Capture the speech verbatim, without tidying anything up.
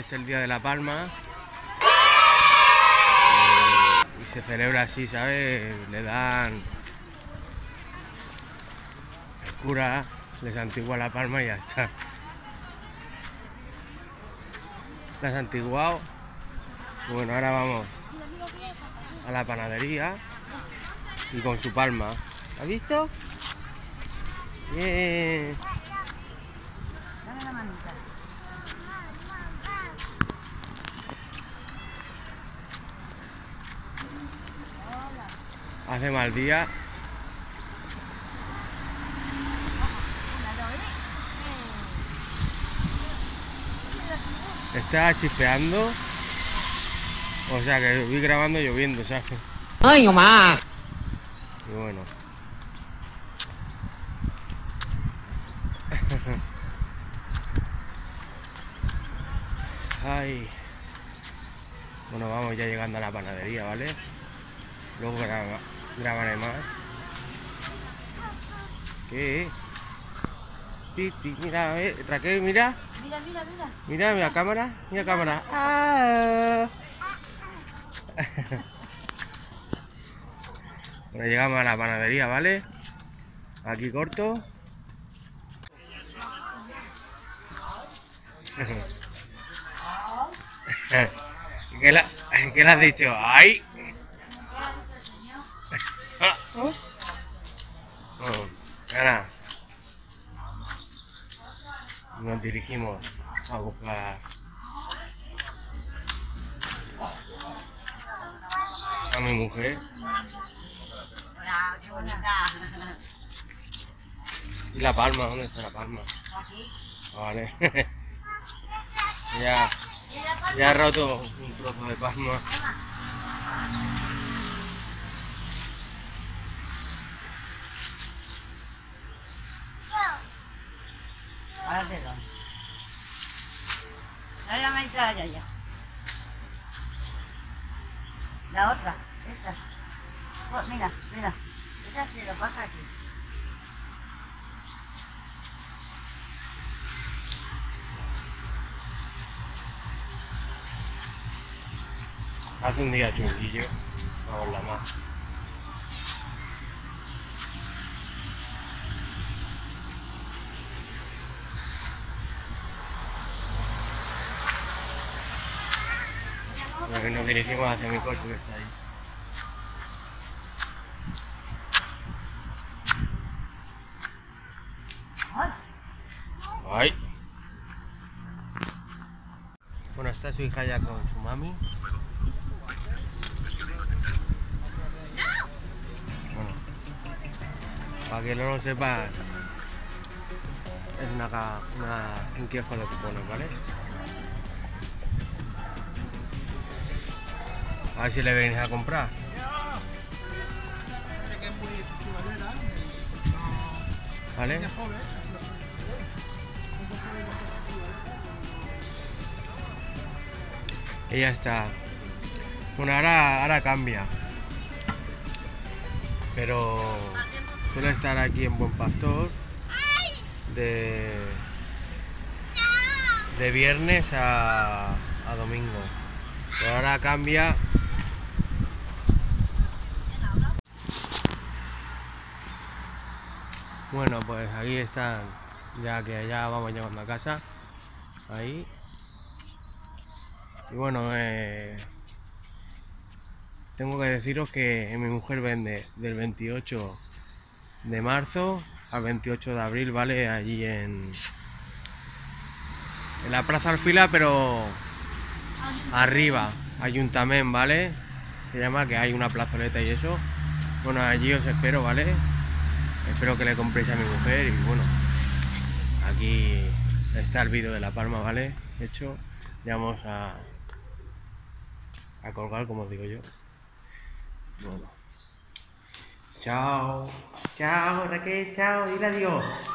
es el Día de la Palma y, y se celebra así, ¿sabes? Le dan... el cura les antigua la palma y ya está. ¿La has antiguado? Bueno, ahora vamos a la panadería y con su palma. ¿Has visto? Bien. Dame la manita. Hace mal día. Está chispeando. O sea que voy grabando lloviendo, ¿sabes? ¡Ay, mamá! Y bueno. Ay. Bueno, vamos ya llegando a la panadería, ¿vale? Luego graba, grabaré más. ¿Qué? Titi, mira, eh, Raquel, mira. Mira, mira, mira. Mira, mira, cámara, mira cámara. Ah. Bueno, llegamos a la panadería, ¿vale? Aquí corto. ¿Qué, la, ¿Qué le has dicho? ¡Ay! Oh, ahora nos dirigimos a buscar a mi mujer. Hola, qué bonita. ¿Y la palma? ¿Dónde está la palma? Aquí. Vale. ya, ya he roto un trozo de palma. Ahora te doy. Dale la manita allá, ya. La otra, esta. Oh, mira, mira. Esta se lo pasa aquí. Hace un día chunguillo. Vamos la más. Bueno, nos dirigimos hacia mi coche que está ahí. Ay. Bueno, está su hija ya con su mami. Bueno, para que no lo sepa, es una, ca- una un kiosco de cupones, ¿vale? A ver si le venís a comprar. ¿Vale? Y ya está. Bueno, ahora, ahora cambia. Pero suele estar aquí en Buen Pastor de, de viernes a, a domingo. Pero ahora cambia. Bueno, pues aquí están, ya que ya vamos llegando a casa. Ahí. Y bueno, eh, tengo que deciros que mi mujer vende del veintiocho de marzo al veintiocho de abril, ¿vale? Allí en, en la Plaza Alfila, pero arriba, Ayuntamiento, ¿vale? Se llama, que hay una plazoleta y eso. Bueno, allí os espero, ¿vale? Espero que le compréis a mi mujer y bueno, aquí está el vídeo de la palma, ¿vale? Hecho, ya vamos a, a colgar, como os digo yo. Bueno. Chao. Chao, Raquel, chao, dile adiós.